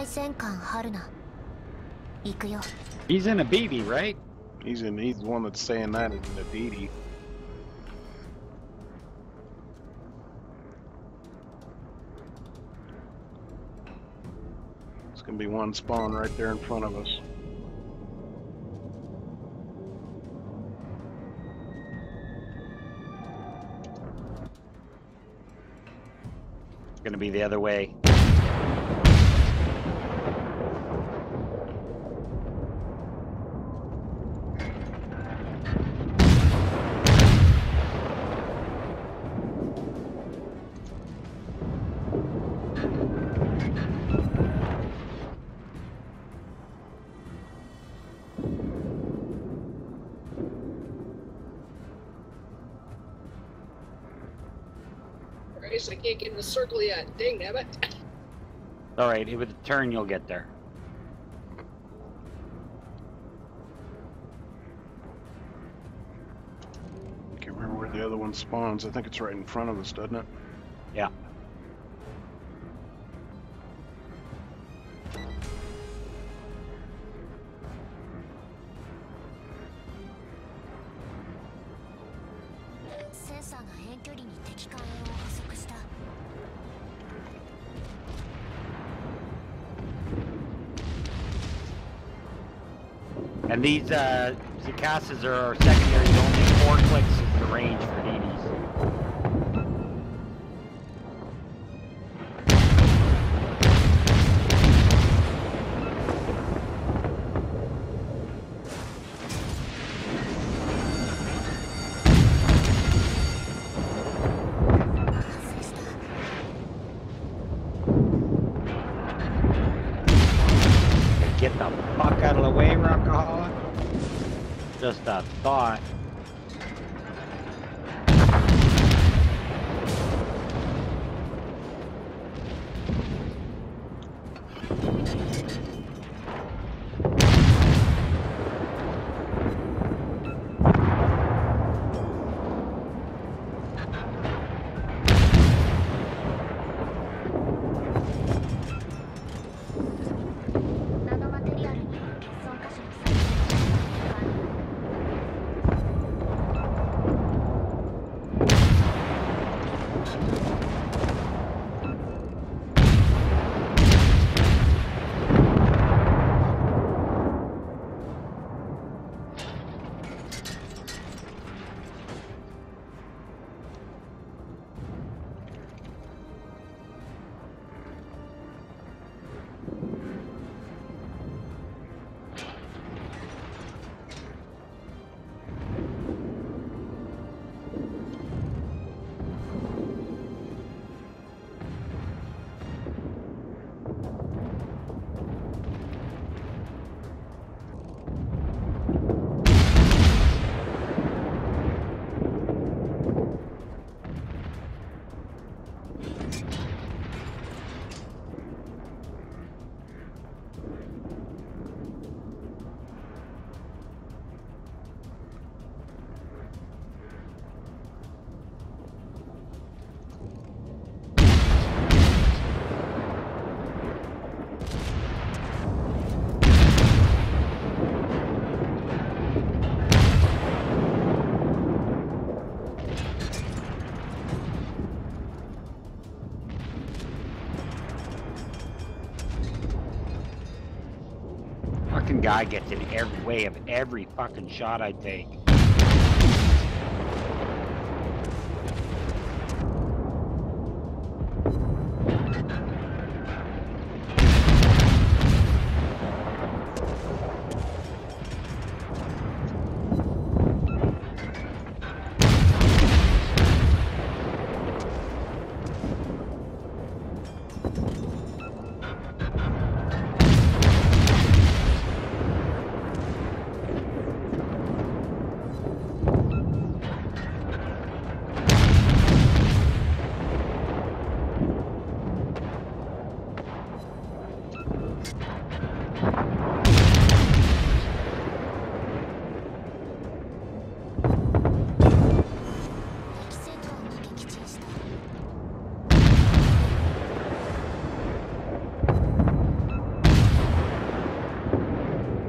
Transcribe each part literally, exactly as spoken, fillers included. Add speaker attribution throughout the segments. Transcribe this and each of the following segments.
Speaker 1: He's in a B B, right?
Speaker 2: He's in. He's the one that's saying that in the D D. It's gonna be one spawn right there in front of us.
Speaker 1: It's gonna be the other way.
Speaker 3: I can't get in the circle yet. Dang nabbit.
Speaker 1: Alright, with a turn you'll get there.
Speaker 2: Can't remember where the other one spawns. I think it's right in front of us, doesn't it?
Speaker 1: Yeah. And these uh, Zicasas are secondary, only four clicks is the range for D Ds. Get the fuck out of the way, Rockaholic. Just a thought. Fucking guy gets in every way of every fucking shot I take.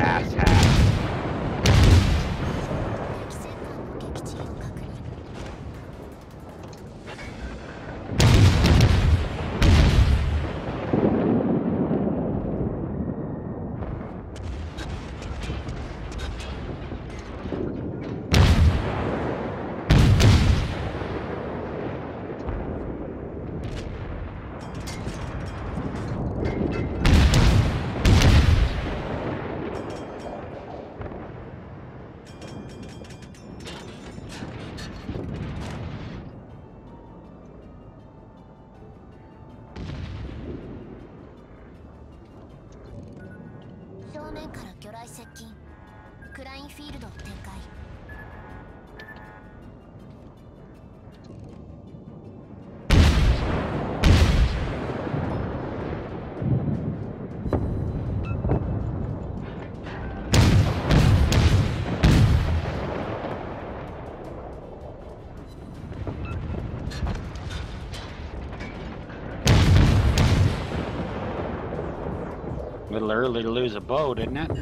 Speaker 1: ass hat.
Speaker 4: 敵戦艦の撃沈を確認。 正面から魚雷接近。クラインフィールドを展開。
Speaker 1: A little early to lose a boat, isn't it?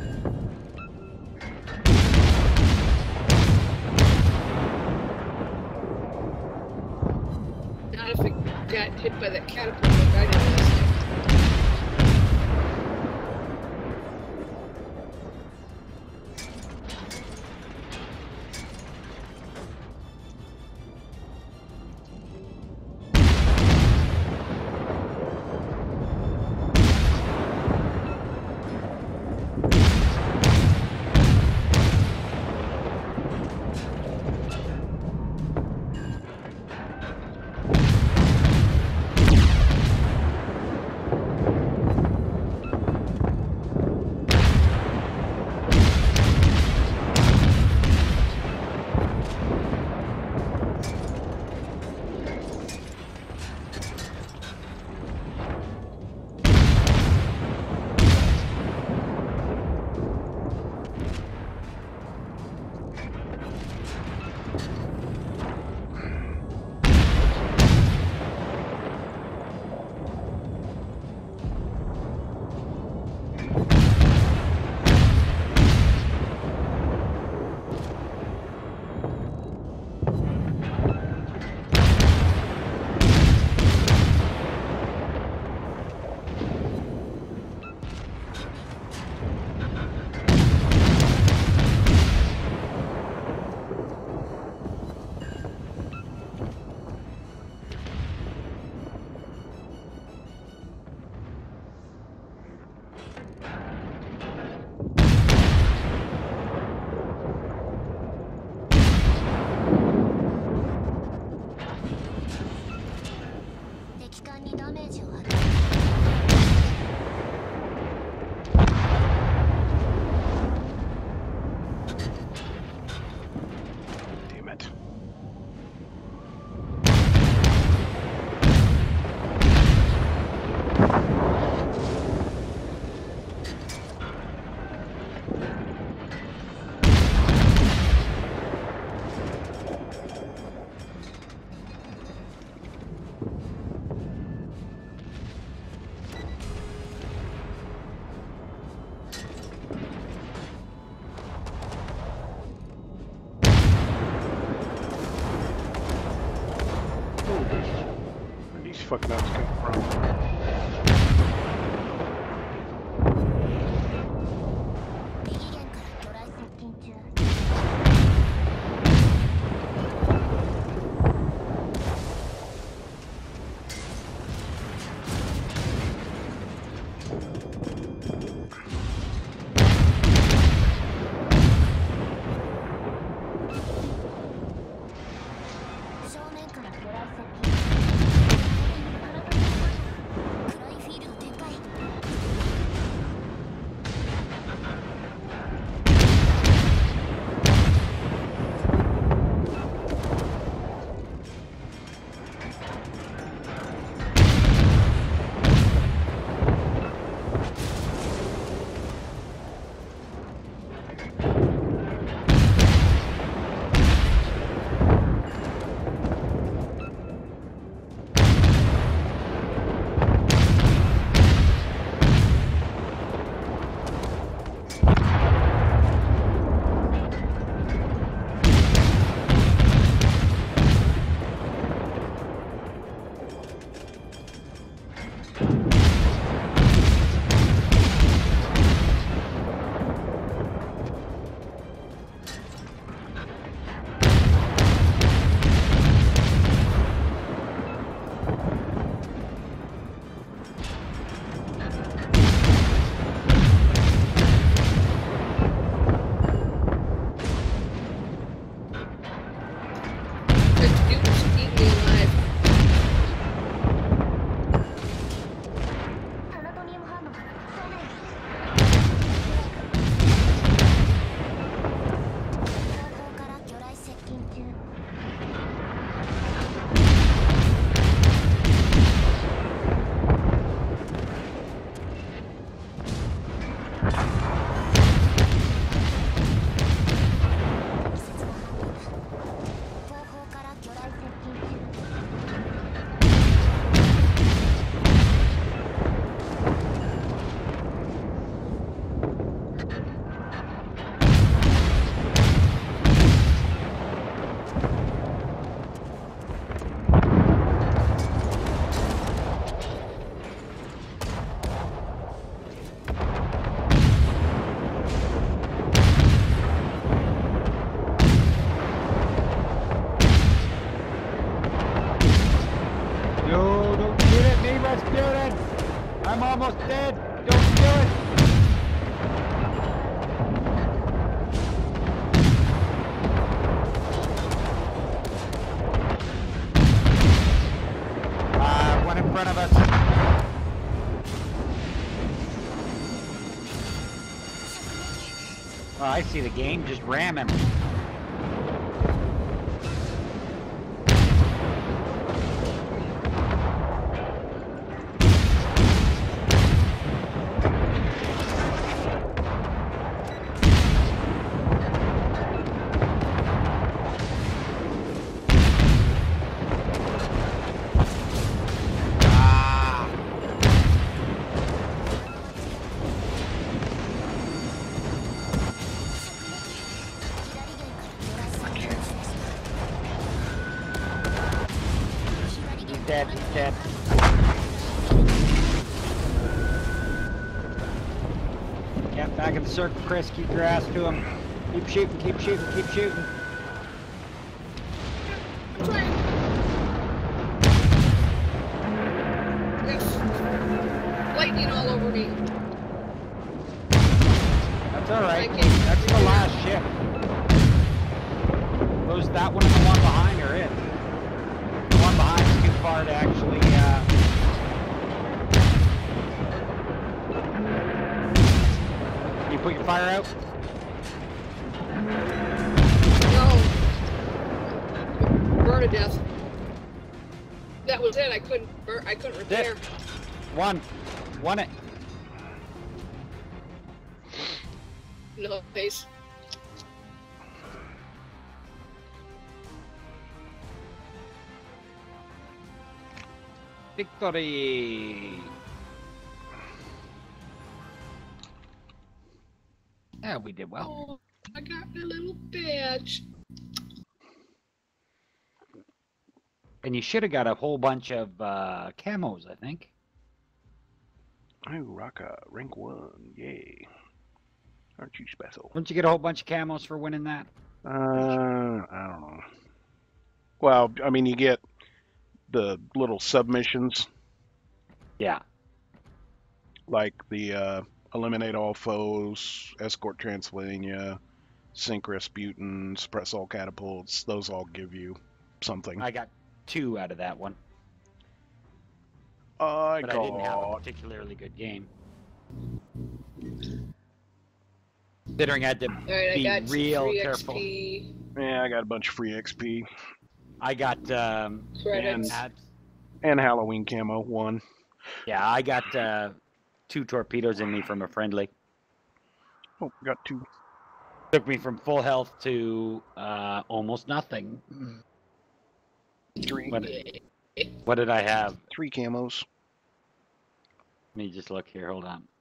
Speaker 3: Not if it got hit by that catapult like I did last time.
Speaker 2: fuck that's coming from.
Speaker 1: Oh, I see the game. Just ram him. Dead, he's dead. Get back in the circle, Chris. Keep your ass to him. Keep shooting, keep shooting, keep shooting.
Speaker 3: I'm trying. Yes. Lightning all over me.
Speaker 1: That's alright.
Speaker 3: Okay.
Speaker 1: That's the last ship. Those, that one and the one behind are it. The one behind is too far to actually, uh... Can you put your fire out?
Speaker 3: No. Burn to death. That was it. I couldn't burn. I couldn't repair.
Speaker 1: One. One it.
Speaker 3: No face.
Speaker 1: Victory! Yeah, we did well.
Speaker 3: Oh, I got my little badge.
Speaker 1: And you should have got a whole bunch of uh, camos, I think.
Speaker 2: Oh, Raka, rank one, yay. Aren't you special?
Speaker 1: Don't you get a whole bunch of camos for winning that?
Speaker 2: Uh, I don't know. Well, I mean, you get the little submissions,
Speaker 1: Yeah.
Speaker 2: like the uh, eliminate all foes, escort Transylvania, sink Rasputin, suppress all catapults. Those all give you something.
Speaker 1: I got two out of that one.
Speaker 2: I
Speaker 1: But I didn't have a
Speaker 2: got
Speaker 1: particularly good game. Considering I had to
Speaker 3: All right,
Speaker 1: be
Speaker 3: I got
Speaker 1: real
Speaker 3: free
Speaker 1: careful.
Speaker 3: X P.
Speaker 2: yeah, I got a bunch of free X P
Speaker 1: I got um
Speaker 3: Credits.
Speaker 1: had-
Speaker 2: and Halloween camo one.
Speaker 1: yeah, I got uh two torpedoes in me from a friendly.
Speaker 2: Oh, got two.
Speaker 1: Took me from full health to uh almost nothing.
Speaker 2: Three.
Speaker 1: What, what did I have?
Speaker 2: Three camos.
Speaker 1: Let me just look here, hold on.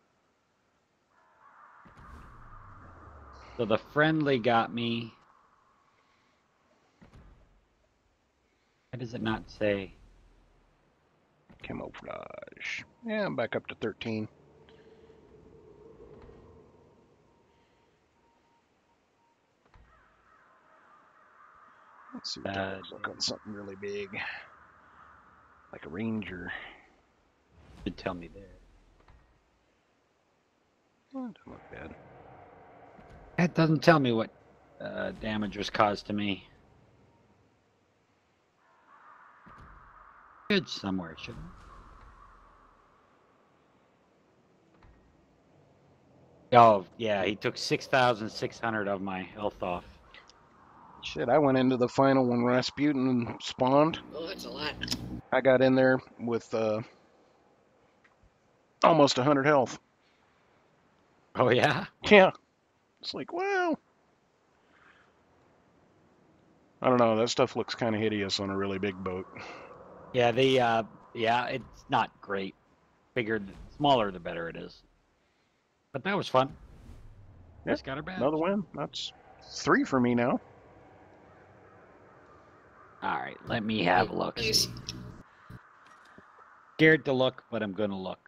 Speaker 1: So the friendly got me. Why does it not say?
Speaker 2: Camouflage. Yeah, I'm back up to thirteen. Let's see what that
Speaker 1: Uh,
Speaker 2: looks like on something really big. Like a ranger.
Speaker 1: Should tell me there.
Speaker 2: Oh, it doesn't look bad.
Speaker 1: That doesn't tell me what uh, damage was caused to me. Good somewhere, shouldn't it? Oh, yeah, he took six thousand six hundred of my health off.
Speaker 2: Shit, I went into the final when Rasputin spawned.
Speaker 3: Oh, that's a lot.
Speaker 2: I got in there with uh, almost one hundred health.
Speaker 1: Oh, yeah?
Speaker 2: Yeah. It's like, well, I don't know. That stuff looks kind of hideous on a really big boat.
Speaker 1: Yeah, the, uh, yeah, it's not great. Bigger, smaller, the better it is. But that was fun.
Speaker 2: Yep,
Speaker 1: Just got her back.
Speaker 2: another win. That's three for me now.
Speaker 1: All right, let me have a look.
Speaker 3: Nice.
Speaker 1: Scared to look, but I'm gonna look.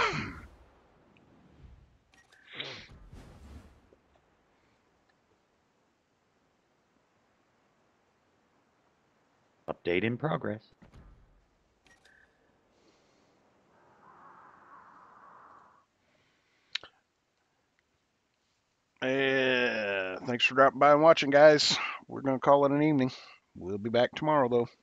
Speaker 1: Update in progress.
Speaker 2: Uh, thanks for dropping by and watching, guys. We're going to call it an evening. We'll be back tomorrow, though.